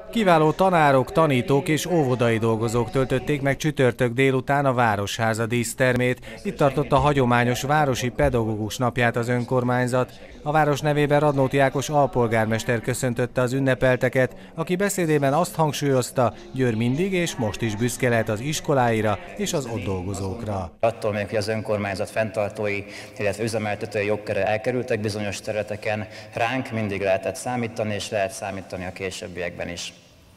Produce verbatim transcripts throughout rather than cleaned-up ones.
Kiváló tanárok, tanítók és óvodai dolgozók töltötték meg csütörtök délután a Városháza dísztermét. Itt tartott a hagyományos városi pedagógus napját az önkormányzat. A város nevében Radnóti Ákos alpolgármester köszöntötte az ünnepelteket, aki beszédében azt hangsúlyozta, Győr mindig és most is büszke lehet az iskoláira és az ott dolgozókra. Attól még, hogy az önkormányzat fenntartói, illetve üzemeltetői jogköre elkerültek bizonyos területeken, ránk mindig lehetett számítani, és lehet számítani a későbbiekben is.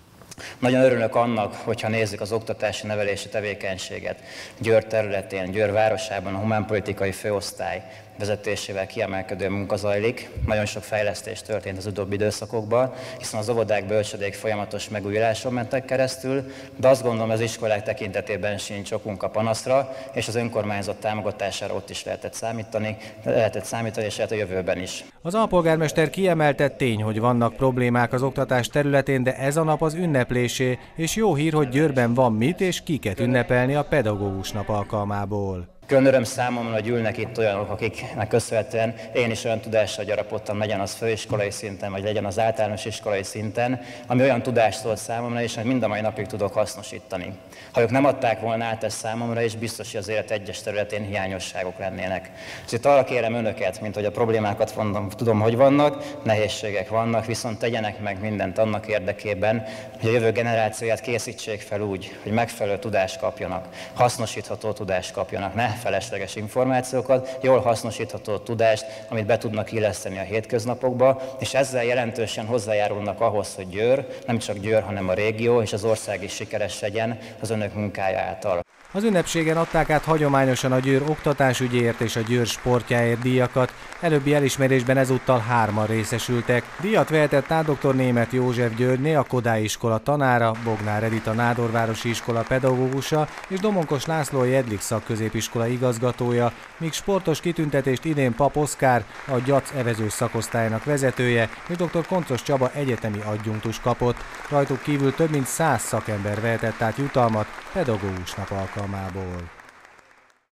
Nagyon örülök annak, hogyha nézzük az oktatási nevelési tevékenységet. Győr területén, Győr városában a humánpolitikai főosztály vezetésével kiemelkedő munka zajlik. Nagyon sok fejlesztés történt az utóbbi időszakokban, hiszen az óvodák, bölcsödék folyamatos megújuláson mentek keresztül, de azt gondolom, az iskolák tekintetében sincs okunk a panaszra, és az önkormányzat támogatására ott is lehetett számítani, lehetett számítani, és lehet a jövőben is. Az alpolgármester kiemelte, tény, hogy vannak problémák az oktatás területén, de ez a nap az ünneplésé, és jó hír, hogy Győrben van mit és kiket ünnepelni a pedagógus nap alkalmából. Külön öröm számomra, hogy ülnek itt olyanok, akiknek köszönhetően én is olyan tudással gyarapodtam, legyen az főiskolai szinten, vagy legyen az általános iskolai szinten, ami olyan tudást szólt számomra, és mind a mai napig tudok hasznosítani. Ha ők nem adták volna át ezt számomra, és biztos, hogy az élet egyes területén hiányosságok lennének. És itt arra kérem önöket, mint hogy a problémákat mondom, tudom, hogy vannak, nehézségek vannak, viszont tegyenek meg mindent annak érdekében, hogy a jövő generációját készítsék fel úgy, hogy megfelelő tudást kapjanak, hasznosítható tudást kapjanak, ne felesleges információkat, jól hasznosítható tudást, amit be tudnak illeszteni a hétköznapokba, és ezzel jelentősen hozzájárulnak ahhoz, hogy Győr, nem csak Győr, hanem a régió és az ország is sikeres legyen az önök munkája által. Az ünnepségen adták át hagyományosan a Győr oktatásügyéért és a Győr sportjáért díjakat, előbbi elismerésben ezúttal hárman részesültek. Díjat vehetett át dr. Németh József Györgyné, a Kodály iskola tanára, Bognár Edita Nádorvárosi iskola pedagógusa és Domonkos László Jedlik szakközépiskola igazgatója, míg sportos kitüntetést idén Pap Oszkár, a Gyac evezős szakosztálynak vezetője, és dr. Koncos Csaba egyetemi adjunktus kapott. Rajtuk kívül több mint száz szakember vehetett át jutalmat pedagógus nap alkalmából.